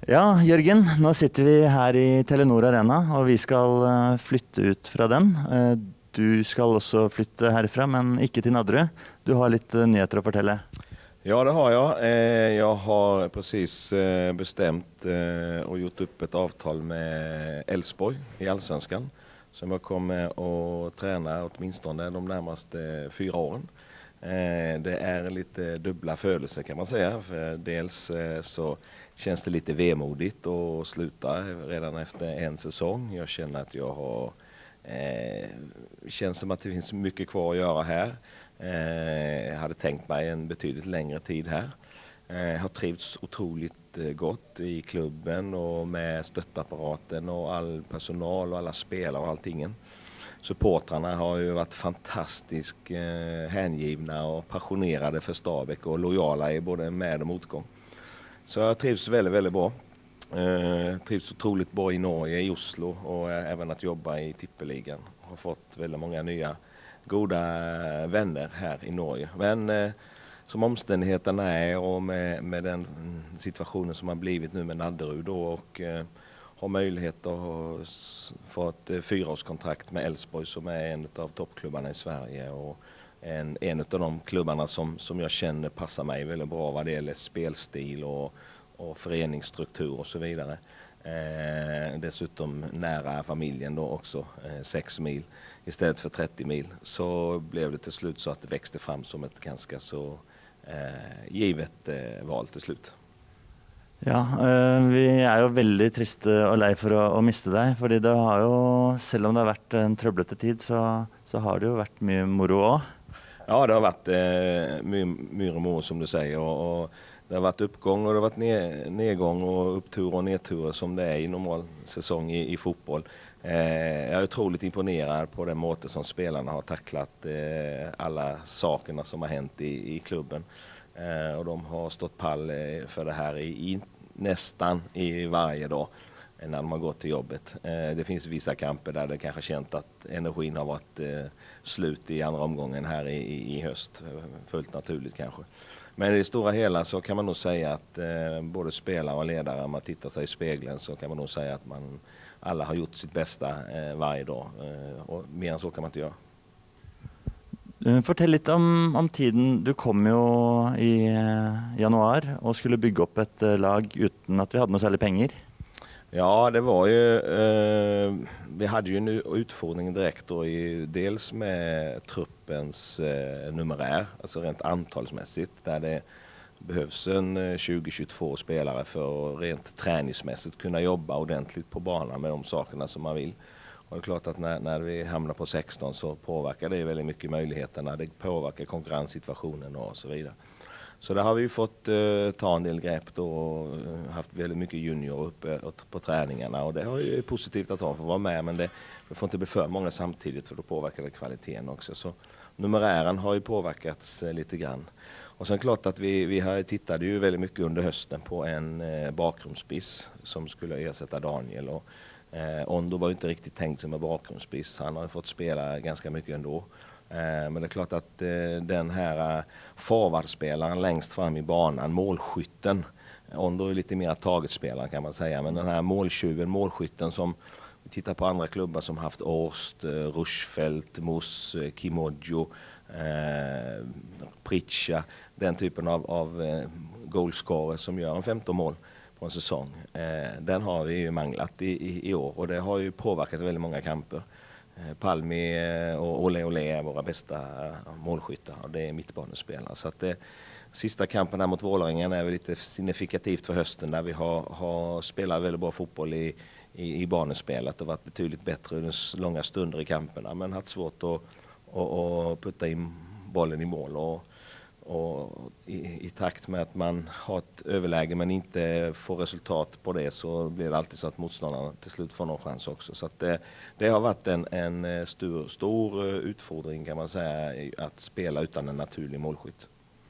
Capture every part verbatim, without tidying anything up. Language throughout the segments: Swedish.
Ja, Jørgen, nå sitter vi her i Telenor Arena, og vi skal eh, flytte ut fra den. Eh, Du skal også flytte herfra, men ikke til Nadderud. Du har litt eh, nyheter å fortelle. Ja, det har jag. Eh, Jag har precis eh, bestämt eh, och gjort upp ett avtal med Elfsborg i Allsvenskan som jag kommer att träna åtminstone de närmaste fyra åren. Eh, Det är lite dubbla födelser kan man säga. För dels eh, så känns det lite vemodigt att sluta redan efter en säsong. Jag känner att jag har eh, känns som att det finns mycket kvar att göra här. Eh, jag hade tänkt mig en betydligt längre tid här. Eh, jag har trivts otroligt eh, gott i klubben och med stöttapparaten och all personal och alla spelare och allting. Supportrarna har ju varit fantastiskt eh, hängivna och passionerade för Stabæk och lojala i både med och motgång. Så jag trivs väldigt, väldigt bra. Eh, trivs otroligt bra i Norge, i Oslo och eh, även att jobba i tippeligan. Har fått väldigt många nya goda vänner här i Norge. Men eh, som omständigheterna är och med, med den situationen som har blivit nu med Nadderud då och eh, har möjlighet att ha, få ett eh, fyraårskontrakt med Elfsborg som är en av toppklubbarna i Sverige och en, en av de klubbarna som, som jag känner passar mig väldigt bra vad det gäller spelstil och, och föreningsstruktur och så vidare. Eh, dessutom nära familjen då också, eh, sex mil istället för trettio mil, så blev det till slut så att det växte fram som ett ganska så eh, givet eh, val till slut. Ja, eh, vi er jo veldig triste og lei for å, å miste deg, fordi det har jo, selv om det har vært en trøblete tid, så, så har det jo vært mye moro også. Ja, det har varit eh, mycket my, moro som du säger och, och det har varit uppgång och det har varit ned, nedgång och upptur och nedtur som det är i normal säsong i, i fotboll. Eh, jag är otroligt imponerad på den måte som spelarna har tacklat eh, alla sakerna som har hänt i, i klubben. Eh, och de har stått pall eh, för det här i, i, nästan i varje dag när de har gått till jobbet. Eh, det finns vissa kamper där det kanske känt att energin har varit eh, slut i andra omgången här i, i, i höst. Fullt naturligt kanske. Men i det stora hela så kan man nog säga att eh, både spelare och ledare, om man tittar sig i spegeln så kan man nog säga att man alla har gjort sitt bästa eh, varje dag. Eh, och mer än så kan man inte göra. Fortell litt om, om tiden. Du kom jo i eh, januar og skulle bygge opp et eh, lag uten at vi hadde noe særlig penger. Ja, det var ju, eh, vi hade ju en utfordring direkt då i, dels med truppens eh, numerär, alltså rent antalsmässigt, där det behövs en tjugo till tjugotvå spelare för att rent träningsmässigt kunna jobba ordentligt på banan med de sakerna som man vill. Och det är klart att när, när vi hamnar på sexton så påverkar det väldigt mycket möjligheterna, det påverkar konkurrenssituationen och så vidare. Så där har vi fått uh, ta en del grepp då och uh, haft väldigt mycket junior uppe på träningarna och det har ju positivt att ha för att vara med, men det, det får inte bli för många samtidigt för då påverkar det kvaliteten också. Så numerären har ju påverkats uh, lite grann. Och sen klart att vi, vi har tittade ju väldigt mycket under hösten på en uh, bakgrundsspiss som skulle ersätta Daniel och uh, Ondo var ju inte riktigt tänkt som en bakgrundsspiss. Han har ju fått spela ganska mycket ändå. Men det är klart att den här forwardspelaren längst fram i banan, målskytten, Ondo är lite mer targetspelare kan man säga, men den här måltjuven, målskytten som vi tittar på andra klubbar som haft Årst, Rushfeldt, Moss, Kimodjo, eh, Pritcha, den typen av, av eh, goalscorer som gör en femton mål på en säsong. Eh, den har vi ju manglat i, i, i år och det har ju påverkat väldigt många kamper. Palmi och Ole Ole är våra bästa målskyttar och det är mittbanespelare. Så att det, sista kampen här mot Vålerengen är väl lite signifikativt för hösten där vi har, har spelat väldigt bra fotboll i, i, i banespelet och varit betydligt bättre under långa stunder i kamperna men haft svårt att, att, att putta in bollen i mål. Och, och i, i takt med att man har ett överläge men inte får resultat på det så blir det alltid så att motståndarna till slut får någon chans också. Så att det, det har varit en, en stor, stor utfordring kan man säga att spela utan en naturlig målskytt.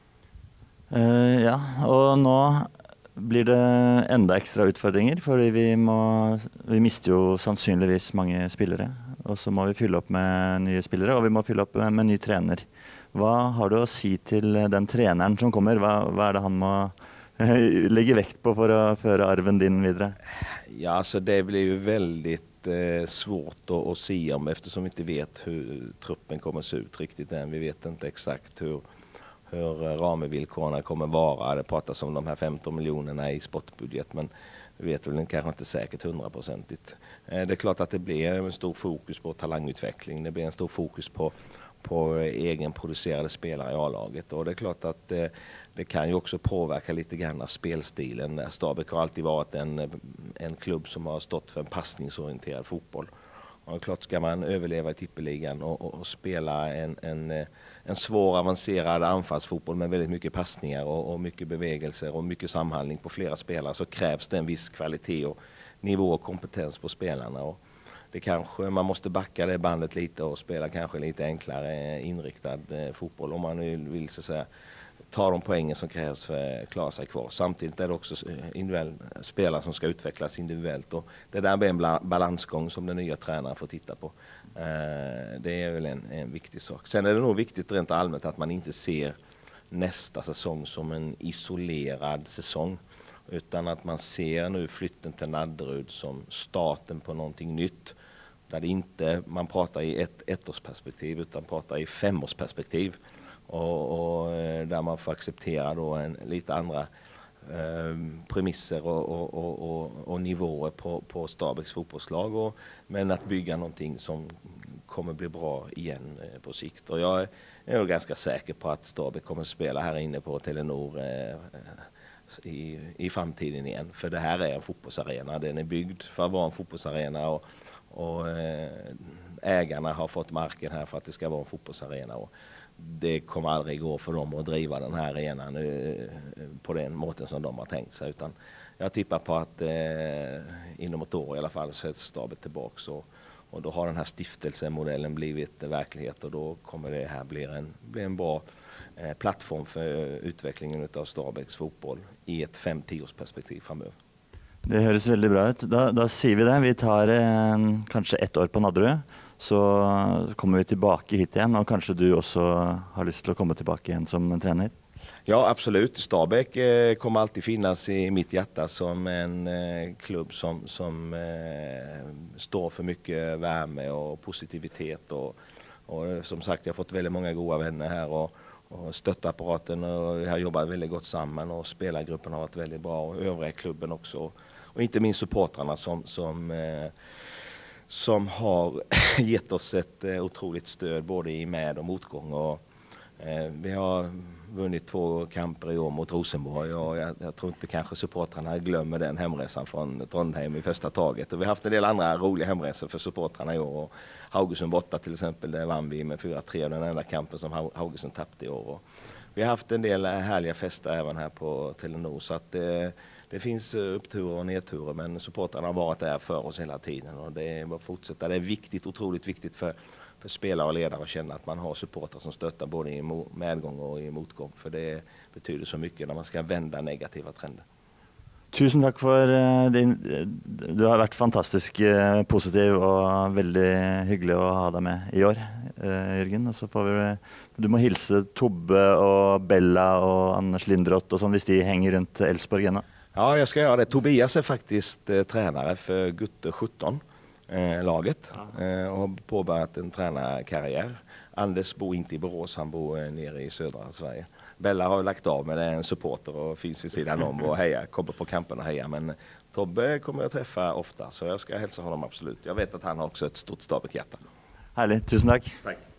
Uh, ja, og nå blir det enda ekstra utfordringer, fordi vi, må, vi mister jo sannsynligvis mange spillere, og så må vi fylle opp med nye spillere, og vi må fylle opp med, med ny trener. Hva har du å si til den treneren som kommer? Hva, hva er det han må lägger vekt på för att föra arven din vidare? Ja, alltså det blir ju väldigt eh, svårt att, att se om, eftersom vi inte vet hur truppen kommer se ut riktigt än. Vi vet inte exakt hur, hur ramvillkoren kommer vara. Det pratas om de här femton miljonerna i sportbudget, men vi vet väl kanske inte säkert hundraprocentigt. Eh, det är klart att det blir en stor fokus på talangutveckling. Det blir en stor fokus på, på egenproducerade spelare i A-laget, och det är klart att eh, det kan ju också påverka lite grann av spelstilen. Stabæk har alltid varit en, en klubb som har stått för en passningsorienterad fotboll. Och det är klart, ska man överleva i tippeligan och, och, och spela en, en, en svår avancerad anfallsfotboll med väldigt mycket passningar och, och mycket bevägelser och mycket samhandling på flera spelare, så krävs det en viss kvalitet och nivå och kompetens på spelarna. Och det kanske, man måste backa det bandet lite och spela kanske lite enklare inriktad fotboll om man vill så att säga ta de poängen som krävs för att klara sig kvar. Samtidigt är det också spelare som ska utvecklas individuellt, och det där blir en balansgång som den nya tränaren får titta på. Det är väl en, en viktig sak. Sen är det nog viktigt rent allmänt att man inte ser nästa säsong som en isolerad säsong, utan att man ser nu flytten till Nadderud som starten på någonting nytt, där det inte man pratar i ett ettårsperspektiv utan pratar i femårsperspektiv. Och, och där man får acceptera då en lite andra eh, premisser och, och, och, och, och nivåer på, på Stabæks fotbollslag, och, men att bygga någonting som kommer bli bra igen eh, på sikt. Och jag är, är ganska säker på att Stabæk kommer att spela här inne på Telenor eh, i, i framtiden igen, för det här är en fotbollsarena. Den är byggd för att vara en fotbollsarena, och, och eh, ägarna har fått marken här för att det ska vara en fotbollsarena. Och det kommer aldrig gå för dem att driva den här arenan på den måten som de har tänkt sig, utan jag tippar på att eh, inom ett år i alla fall så är Stabæk tillbaka, och, och då har den här stiftelsemodellen blivit verklighet, och då kommer det här bli en, bli en bra eh, plattform för utvecklingen av Stabæks fotboll i ett fem till tio års perspektiv framöver. Det høres veldig bra ut. Da, da sier vi det. Vi tar eh, kanskje ett år på Nadderud, så kommer vi tillbaka hit igen, och kanske du också har lust till att komma tillbaka igen som en tränare. Ja, absolut. Stabæk eh, kommer alltid finnas i mitt hjärta som en eh, klubb som, som eh, står för mycket värme och positivitet. Och, och som sagt, jag har fått väldigt många goda vänner här, och, och stöttapparaten, och vi har jobbat väldigt gott samman, och spelargruppen har varit väldigt bra, och övriga klubben också. Och inte minst supportrarna som, som, eh, som har gett oss ett eh, otroligt stöd både i med- och motgång. Och, eh, vi har vunnit två kamper i år mot Rosenborg, och jag, jag tror inte kanske supportrarna glömmer den hemresan från Trondheim i första taget. Och vi har haft en del andra roliga hemresor för supportrarna i år. Och Haugesund borta till exempel, där vann vi med fyra tre, den enda kampen som Haugesund tappade i år. Och vi har haft en del härliga fester även här på Telenor, så att eh, det finns uppturer och nedturer, men supportrarna har varit där för oss hela tiden, och det är bara att fortsätta. Det är viktigt, otroligt viktigt för, för spelare och ledare att känna att man har supportrar som stöttar både i medgång och i motgång, för det betyder så mycket när man ska vända negativa trender. Tusen tack för din, du har varit fantastiskt positiv och väldigt hygglig att ha dig med i år, Jørgen. Och så får vi, du må hilse Tobbe och Bella och Anders Lindroth och sånt, hvis de hänger runt Elfsborg ännu. Ja, jag ska göra det. Tobias är faktiskt eh, tränare för Gutte sjutton eh, laget eh, och har påbörjat en tränarkarriär. Anders bor inte i Borås, han bor eh, nere i södra Sverige. Bella har lagt av med det, en supporter och finns vid sidan om och hejar, kommer på kampen och hejar. Men Tobbe kommer jag träffa ofta, så jag ska hälsa honom absolut. Jag vet att han har också ett stort Stabæk-hjärta. Härligt, tusen tack. Tack.